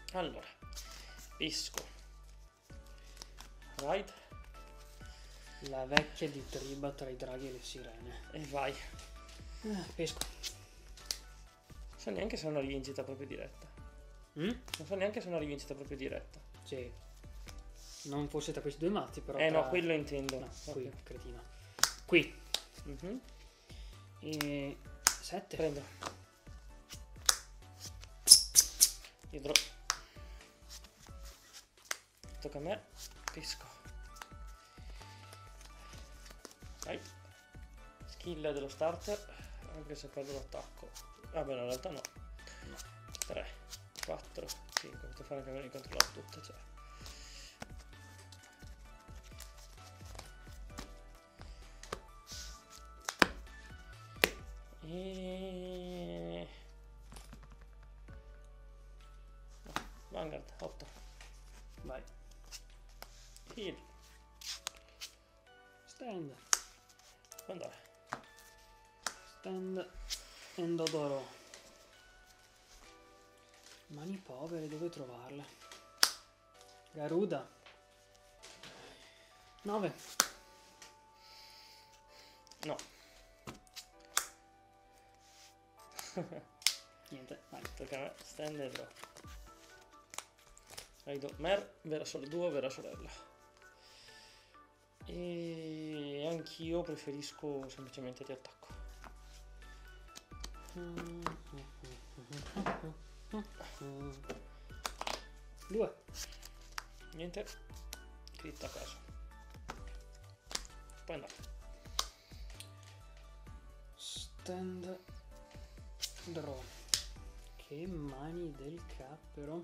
Allora, esco. Ride. La vecchia diatriba tra i draghi e le sirene. E vai. Pesco. Non so neanche se è una rivincita proprio diretta. Non so neanche se è una rivincita proprio diretta. Sì. Non fosse tra questi due mazzi, però. No, quello intendo. No, Okay. qui, cretino. Qui. E 7. prendo. Idro. Tocca a me. Pesco. Vai. Skill dello starter. Anche se perdo l'attacco. Vabbè, no, in realtà no. 3, 4, 5. Posso fare anche di controllare tutte, cioè. E... no, Vanguard 8. Vai. Heal. Stand. Può andare. Stand. Endodoro. Mani povere, dove trovarle? Garuda. 9. No. Niente, vai. Tocca a me. Stand e draw. Raido Mer, vera duo, vera sorella. E anch'io preferisco semplicemente di attacco. 2. Niente. Crit a caso. Puoi andare. Stand. Draw. Che mani del cappero.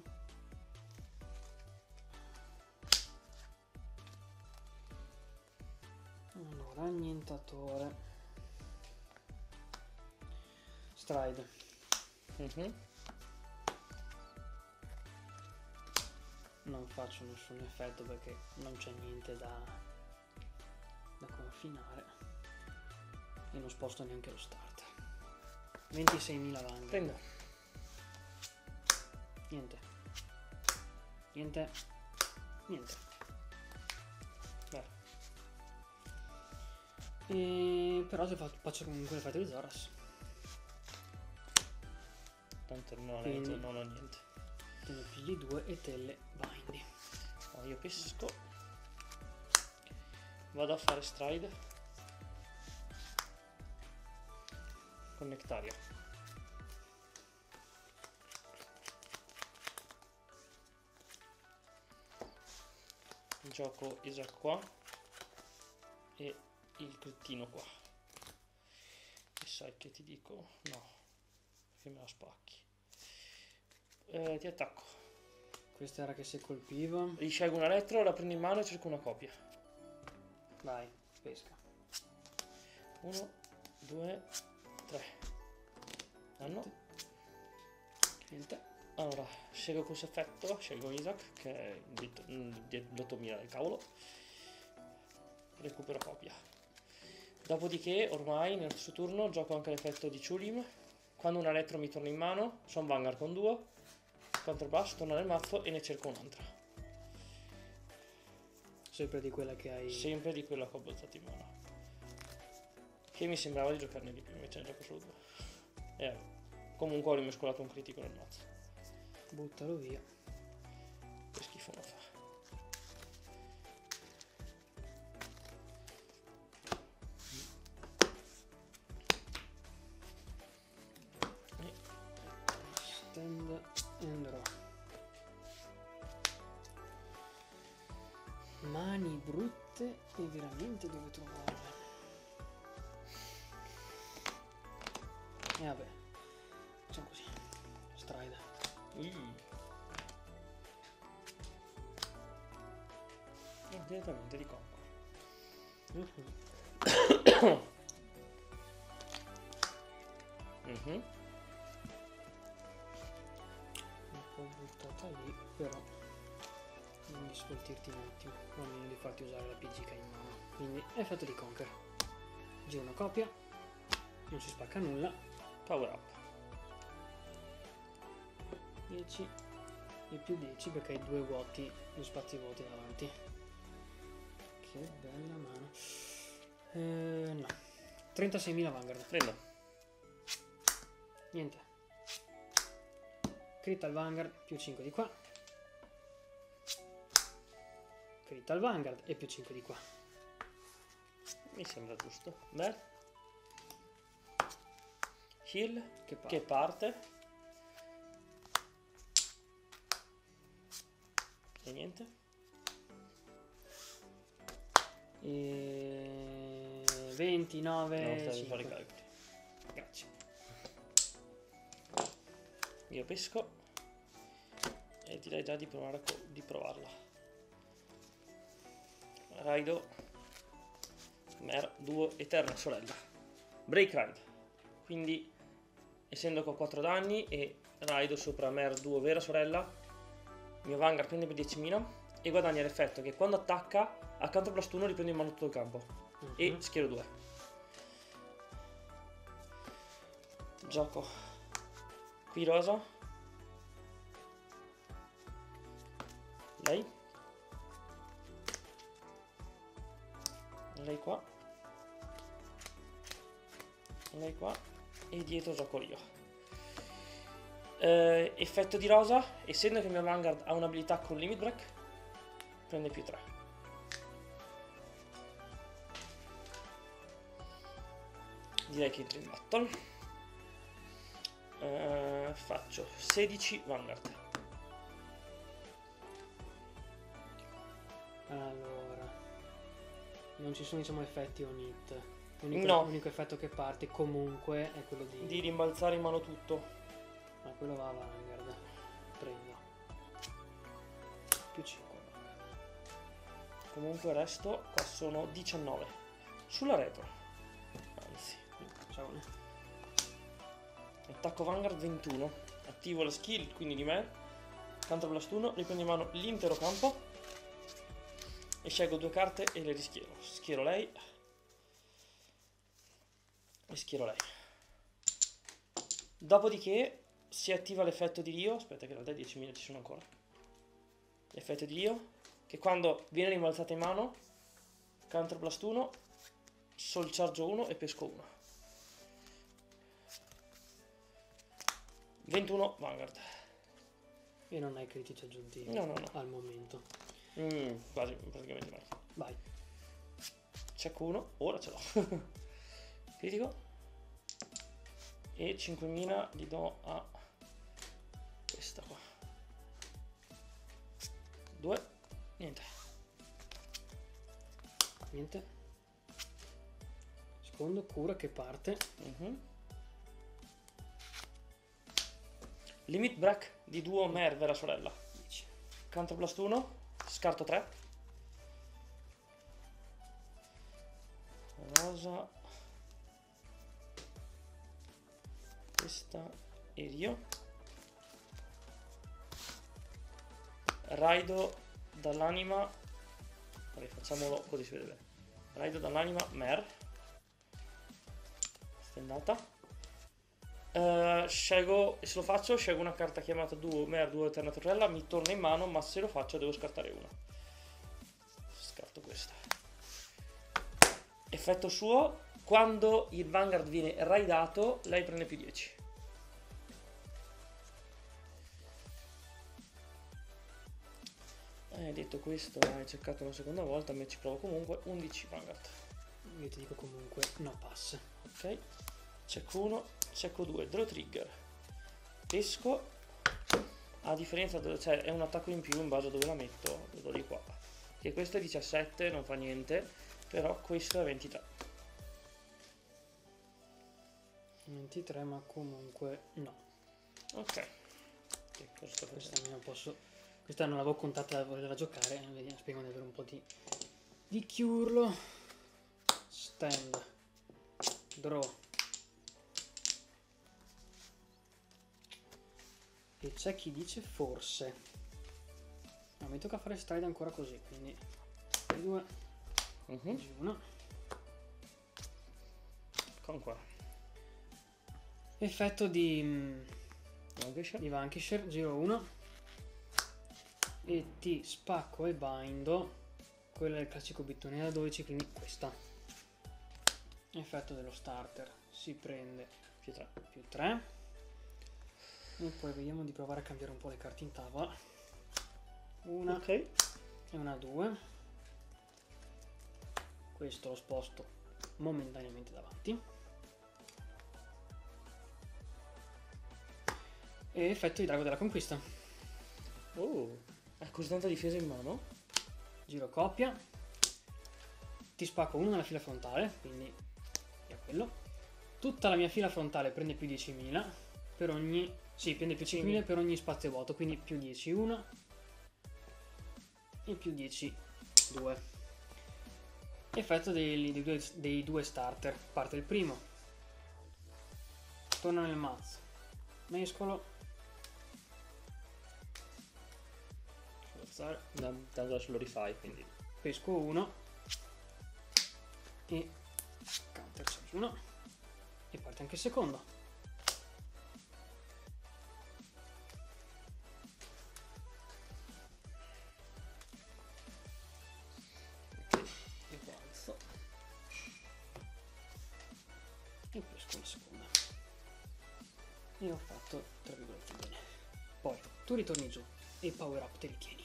Allora, annientatore. Stride. Non faccio nessun effetto perché non c'è niente da confinare. E non sposto neanche lo starter. 26.000 Vanguard. Prendo. Niente. Niente. Niente. E però se faccio comunque l'effetto di Zoras. Tanto non Quindi ho niente. te ne pigli 2 e te le bindi. No, io pesco. Vado a fare stride. Con Nectaria. Gioco Isaac qua. E il cretino qua. E sai che ti dico? No. Che me la spacchi. Ti attacco. Questa era che se colpiva. Riscelgo un elettro, la prendo in mano e cerco una copia. Vai, pesca. 1, 2, 3. Hanno. Niente. Allora, scelgo questo effetto, scelgo Isaac, che è l'8000 del cavolo. Recupero copia. Dopodiché, ormai, nel suo turno, gioco anche l'effetto di Chulim. Quando un elettro mi torna in mano, sono Vanguard con duo. Counterblast, torna nel mazzo e ne cerco un'altra. Sempre di quella che hai. Sempre di quella che ho bozzato in mano. Che mi sembrava di giocarne di più, invece ne gioco solo due. Comunque ho rimescolato un critico nel mazzo. Buttalo via. Che schifo non fa. Stand and draw. Mani brutte e veramente dove trovarle. E vabbè, facciamo così. Stride. Direttamente di conco. Un po' buttata lì, però non di scoltirti un attimo, non di farti usare la PG che hai in mano. Quindi effetto di conquer. Giro una copia, non si spacca nulla. Power up. 10, e più 10 perché hai due vuoti, due spazi vuoti davanti. Che bella mano. No. 36.000 Vanguard. Prendo. Niente. Crit al Vanguard più 5 di qua. Crit al Vanguard e più 5 di qua. Mi sembra giusto. Beh. Heal. Che parte. E niente. E 29. Non stai 5. fare i calcoli. Grazie. Io pesco. E direi già di provare di provarla. Raido. Mer, duo, eterna sorella. Break Ride. Quindi, essendo che ho 4 danni e Raido sopra Mer, duo, vera sorella, mio Vanguard prende per 10.000 e guadagna l'effetto che quando attacca, accanto al +1 riprendo in mano tutto il campo. E schiero 2. Gioco qui rosa. Lei. Lei qua. Lei qua. E dietro gioco io. Effetto di rosa. Essendo che il mio Vanguard ha un'abilità con Limit Break, prende più 3. Direi che entro in battle. Faccio 16 Vanguard. Allora, non ci sono diciamo effetti on hit. No. L'unico effetto che parte comunque è quello Di rimbalzare in mano tutto. Ma quello va a Vanguard. Prendo. Più 5. Comunque resto, qua sono 19. Sulla retro. Anzi. Ciao. Attacco Vanguard 21. Attivo la skill, quindi di me. Counter +1, riprendo in mano l'intero campo. E scelgo 2 carte e le rischiero. Schiero lei. E schiero lei. Dopodiché si attiva l'effetto di Rio. Aspetta che in realtà 10.000 ci sono ancora. L'effetto di Rio, che quando viene rimbalzata in mano, counter +1, soul charge 1 e pesco 1. 21 Vanguard. E non hai critici aggiuntivi No. al momento. Quasi, praticamente mai. Vai. Check 1, ora ce l'ho. Critico. E 5.000 li do a questa qua. 2. Niente. Niente. Secondo cura che parte. Limit break di duo Mer, vera sorella. 10. Counter +1. Scarto 3. Rosa. Questa e Rio. Raido dall'anima. Vabbè, facciamolo così si vede bene. Raido dall'anima Mer. Stendata. Scelgo, e se lo faccio, scelgo una carta chiamata duo Mer, duo eterna sorella, mi torna in mano, ma se lo faccio devo scartare una. Scarto questa. Effetto suo, quando il Vanguard viene raidato, lei prende più 10. Detto questo, hai cercato una seconda volta, me ci provo comunque. 11 Vanguard. Io ti dico comunque no pass. Ok. Check 1, check 2, draw trigger. Pesco. A differenza, cioè è un attacco in più in base a dove la metto, lo do di qua. Che questo è 17, non fa niente, però questo è 23. 23, ma comunque no. Ok. Che cosa sto facendo? Questa non posso. Questa non l'avevo contata da volerla giocare. Vediamo, speriamo di avere un po' di chiurlo. Stand. Draw. E c'è chi dice forse. No, mi tocca fare stride ancora così, quindi 2 G1. Con qua. Effetto di Vanquisher, giro 1. e ti spacco e bindo quello del classico bittone da 12, quindi questa. Effetto dello starter, si prende Più 3. più 3 e poi vediamo di provare a cambiare un po' le carte in tavola. Una Ok. e una 2. Questo lo sposto momentaneamente davanti. E effetto di drago della conquista. Oh, ha così tanta difesa in mano? Giro coppia, ti spacco uno nella fila frontale, quindi è quello. Tutta la mia fila frontale prende più 10.000 per ogni... sì, prende più 5.000 per ogni spazio vuoto, quindi più 10 1 e più 10 2. Effetto dei due starter. Parte il primo, torna nel mazzo, mescolo, Tanto adesso lo rifai, quindi. pesco uno e counter charge 1 e parte anche il secondo. E balzo. E pesco una seconda e ho fatto tra virgolette bene. Poi tu ritorni giù e power up te li tieni.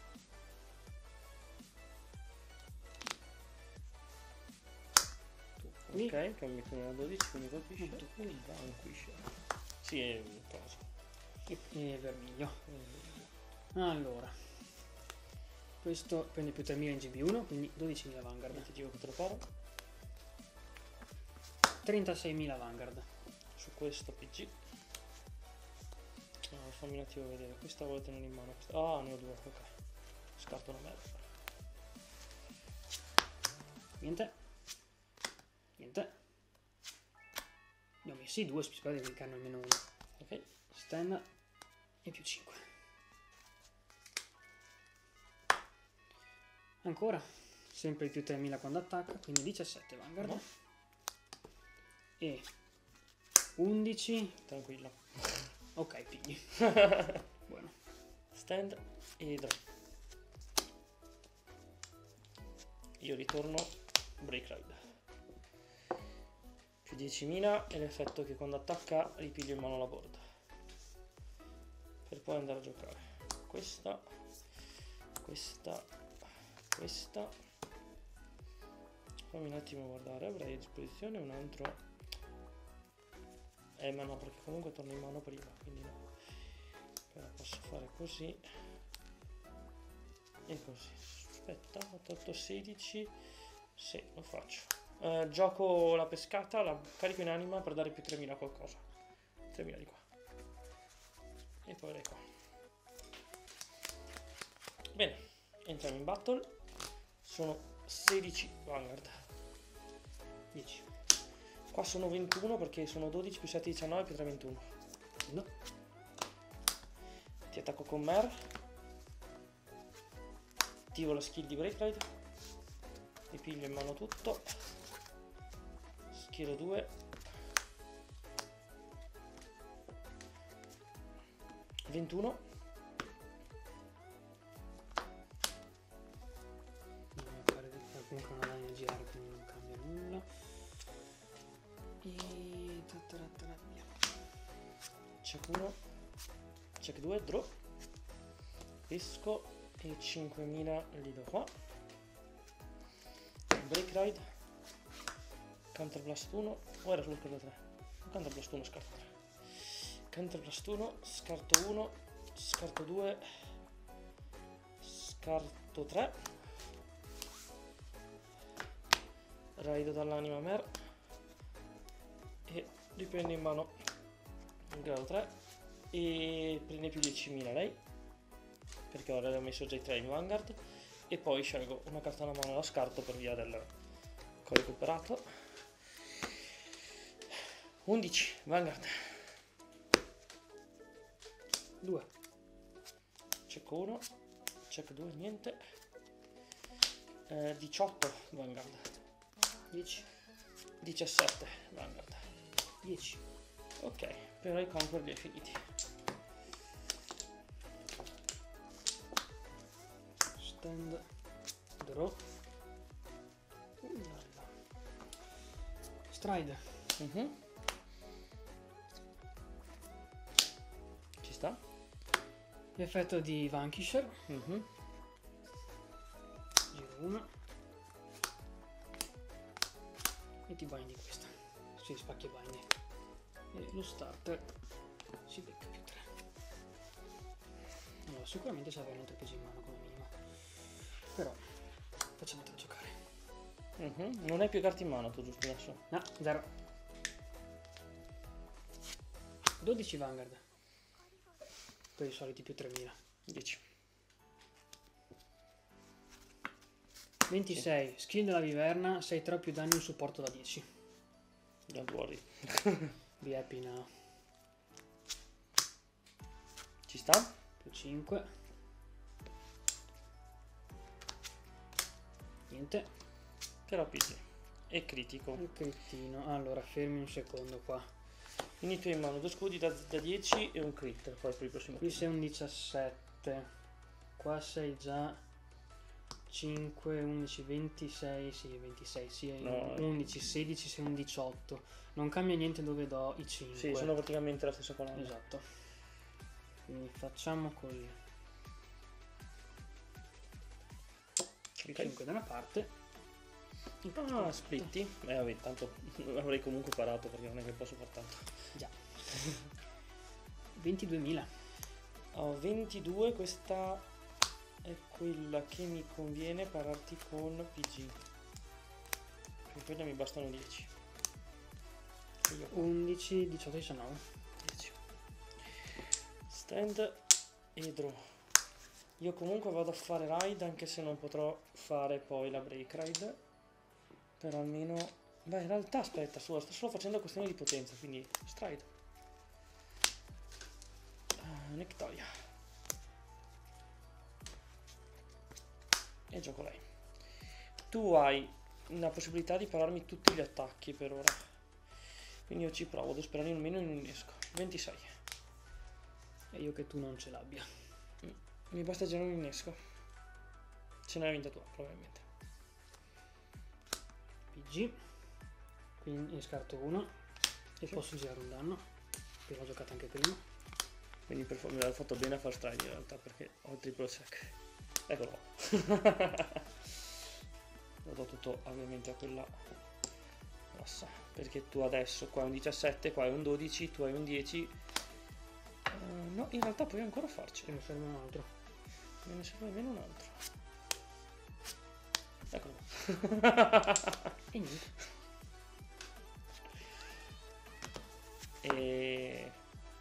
Tu qui, Ok, cambio con una 12, quindi colpisce. tu qui Vanquisce. Sì, è un coso. e vermiglio. Allora, questo prende più 3.000 in GB1, quindi 12.000 Vanguard, Ti dico che te lo paro. 36.000 Vanguard. Su questo PG. Fammi un attimo vedere. Questa vuole tenere in mano. Ah, ne ho due, ok. Scarto una merda. Niente. Niente. Ne ho messi due, sperate che hanno almeno uno. Ok. Stand e più 5. Ancora. Sempre più 3.000 quando attacca, quindi 17 Vanguard. No. E 11. Tranquillo. Ok, pigli. Buono. Stand e draw. Io ritorno Break Ride. Più 10.000 e l'effetto che quando attacca ripiglio in mano la board. Per poi andare a giocare. Questa. Fammi un attimo guardare, avrei a disposizione un altro. Ma no, perché comunque torno in mano prima, quindi no. Però posso fare così e così. Aspetta, 8, 16. Sì, lo faccio. Gioco la pescata, la carico in anima per dare più 3.000 a qualcosa. 3.000 di qua. E poi dai qua. Bene, entriamo in battle. Sono 16 Vanguard. 10. Qua sono 21 perché sono 12 più 7, 19 più 3, 21. No. Ti attacco con Mer. Attivo la skill di Break Ride. Ripiglio in mano tutto. Schiero 2. 21. Comunque non vai a girare, quindi non cambia nulla. E via. Check 1. Check 2. Draw. Pesco. E 5.000 li do qua. Break Ride. Counter Blast 1. O era sullo scarto 3? Counter Blast 1, scarto 3. Counter Blast 1. Scarto 1. Scarto 2. Scarto 3. Raido dall'anima Mer e riprende in mano un grado 3 e prende più 10.000 lei perché ora le ho messo già i 3 in Vanguard e poi scelgo una carta alla mano e la scarto per via del che ho recuperato. 11 Vanguard 2. check 1 check 2 niente. 18 Vanguard 10. 17 Vanguard 10. ok, però i conquer li hai finiti. stand, draw, stride, Ci sta. effetto di Vanquisher, giro 1 e ti bindi questa, si spacchi e bindi, e lo starter si becca più 3. Allora, sicuramente serve un 3 PG in mano come minimo, però facciamotelo giocare. Non hai più carte in mano tu, giusto adesso? No, 0. 12 Vanguard per i soliti più 3000. 10. 26 skill della viverna, 6 3 più danni in supporto da 10. Don't worry. Be happy now. Ci sta? Più 5. Niente. Però PG. E critico. Il critino. Allora fermi un secondo qua. Quindi tu hai in mano 2 scudi da 10 e un crit poi per il prossimo Qui turno. sei un 17. Qua sei già 5, 11, 26. Sì, 26. Sì, No, 11, 16, sei un 18. Non cambia niente dove do i 5. Sì, sono praticamente la stessa colonna. Esatto. Quindi facciamo così. Ok. 5 da una parte. Ah, splitti? Vabbè, tanto avrei comunque parato perché non è che posso far tanto. Già. 22.000. Ho 22, questa è quella che mi conviene pararti con PG. Per quella mi bastano 10. 11, 18, 19. 10. Stand e draw. Io comunque vado a fare ride anche se non potrò fare poi la break ride. Però almeno... Beh, in realtà aspetta, sto solo facendo questione di potenza, quindi stride. Nectaria. E gioco lei. Tu hai la possibilità di pararmi tutti gli attacchi per ora. Quindi io ci provo, devo sperare almeno in un innesco. 26. E io che tu non ce l'abbia. Mi basta girare un innesco. Ce n'hai vinta tua, probabilmente. PG. Quindi ne scarto uno. E posso girare un danno. Che l'ho giocato anche prima. Quindi per me l'ha fatto bene a far stride in realtà perché ho il triple check. Eccolo. Lo do tutto ovviamente a quella rossa. Perché tu adesso qua è un 17, qua è un 12, tu hai un 10. No, in realtà puoi ancora farci. Ce ne serve un altro. Me ne serve almeno un altro. Eccolo. E niente. E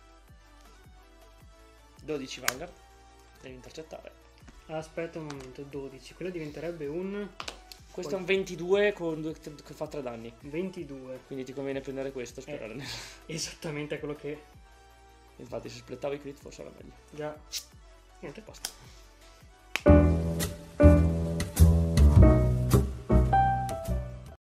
12 Vanguard. Devi intercettare. Aspetta un momento, 12. Quello diventerebbe un Questo è un 22 che fa 3 danni. 22. Quindi ti conviene prendere questo, sperare. Esattamente quello che... Infatti se splettavo i crit forse era meglio. Già. Niente, basta.